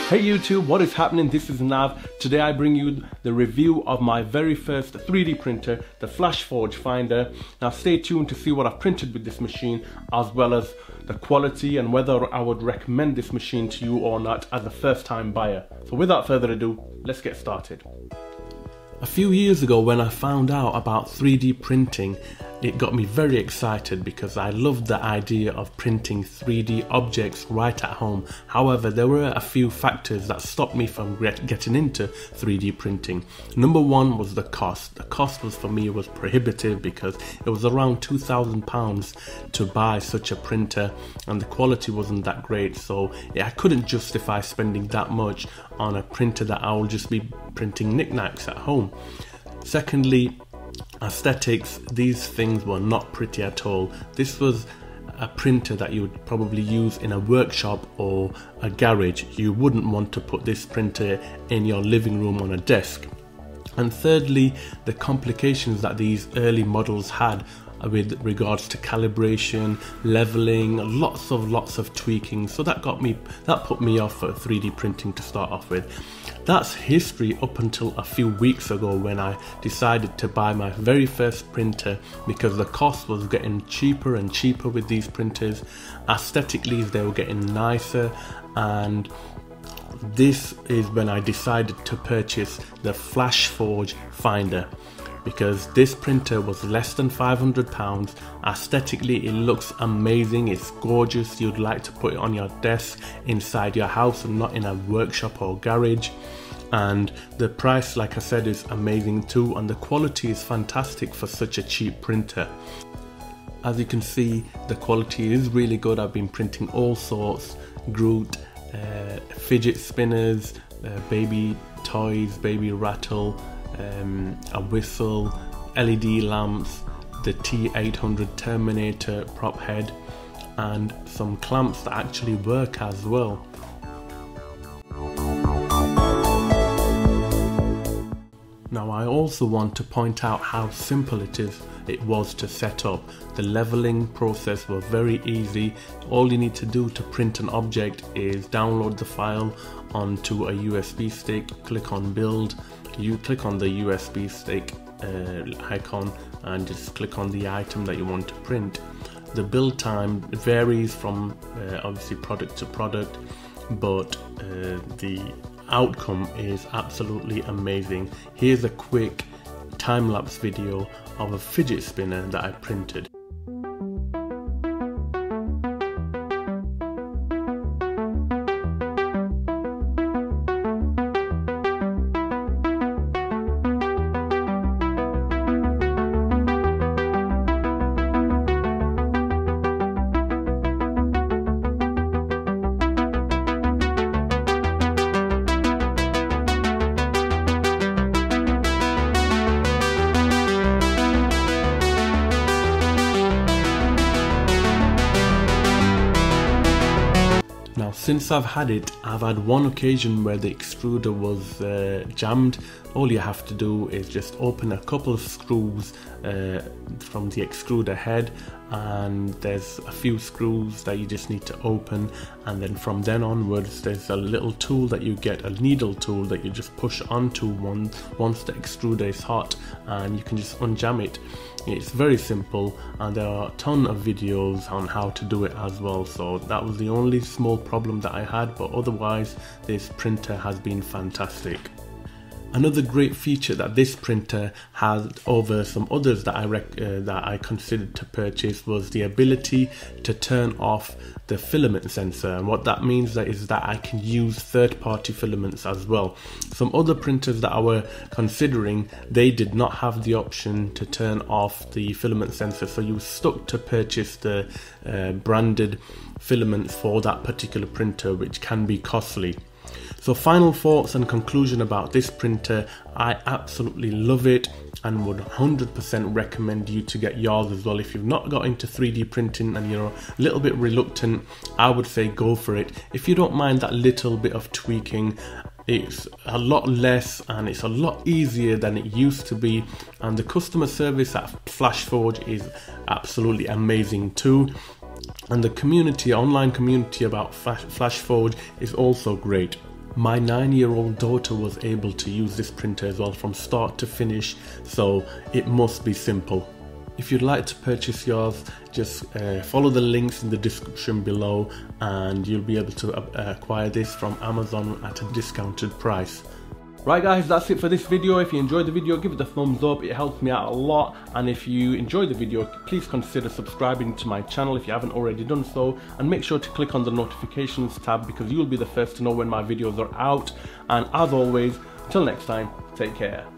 Hey YouTube, what is happening? This is Nav. Today I bring you the review of my very first 3D printer, the Flashforge Finder. Now stay tuned to see what I've printed with this machine, as well as the quality and whether I would recommend this machine to you or not as a first time buyer. So without further ado, let's get started. A few years ago when I found out about 3D printing, it got me very excited because I loved the idea of printing 3D objects right at home. However, there were a few factors that stopped me from getting into 3D printing. Number one was the cost. The cost for me was prohibitive because it was around £2,000 to buy such a printer and the quality wasn't that great, so I couldn't justify spending that much on a printer that I will just be printing knickknacks at home. Secondly, aesthetics. These things were not pretty at all. This was a printer that you would probably use in a workshop or a garage. You wouldn't want to put this printer in your living room on a desk. And thirdly, the complications that these early models had with regards to calibration, leveling, lots of tweaking. So that put me off for 3D printing to start off with. That's history up until a few weeks ago when I decided to buy my very first printer because the cost was getting cheaper and cheaper with these printers. Aesthetically, they were getting nicer, and this is when I decided to purchase the Flashforge Finder, because this printer was less than £500. Aesthetically, it looks amazing, it's gorgeous. You'd like to put it on your desk inside your house and not in a workshop or garage. And the price, like I said, is amazing too, and the quality is fantastic for such a cheap printer. As you can see, the quality is really good. I've been printing all sorts: Groot, fidget spinners, baby toys, baby rattle, a whistle, LED lamps, the T800 Terminator prop head, and some clamps that actually work as well. Now I also want to point out how simple it was to set up. The leveling process was very easy. All you need to do to print an object is download the file onto a USB stick, click on build, you click on the USB stick icon and just click on the item that you want to print. The build time varies from obviously product to product, but the outcome is absolutely amazing. Here's a quick time-lapse video of a fidget spinner that I printed. Now, since I've had it, I've had one occasion where the extruder was jammed. All you have to do is just open a couple of screws from the extruder head, and there's a few screws that you just need to open, and then from then onwards there's a little tool that you get, a needle tool that you just push onto once the extruder is hot, and you can just unjam it. It's very simple, and there are a ton of videos on how to do it as well. So that was the only small problem that I had, but otherwise this printer has been fantastic. Another great feature that this printer has over some others that I considered to purchase was the ability to turn off the filament sensor. And what that means is that I can use third-party filaments as well. Some other printers that I were considering, they did not have the option to turn off the filament sensor, so you were stuck to purchase the branded filaments for that particular printer, which can be costly. So final thoughts and conclusion about this printer: I absolutely love it and would 100% recommend you to get yours as well. If you've not got into 3D printing and you're a little bit reluctant, I would say go for it. If you don't mind that little bit of tweaking, it's a lot less and it's a lot easier than it used to be, and the customer service at Flashforge is absolutely amazing too. And the community, online community about Flashforge is also great. My 9-year-old daughter was able to use this printer as well from start to finish, so it must be simple. If you'd like to purchase yours, just follow the links in the description below and you'll be able to acquire this from Amazon at a discounted price. Right guys, that's it for this video. If you enjoyed the video, give it a thumbs up, it helps me out a lot. And if you enjoyed the video, please consider subscribing to my channel if you haven't already done so, and make sure to click on the notifications tab because you'll be the first to know when my videos are out. And as always, until next time, take care.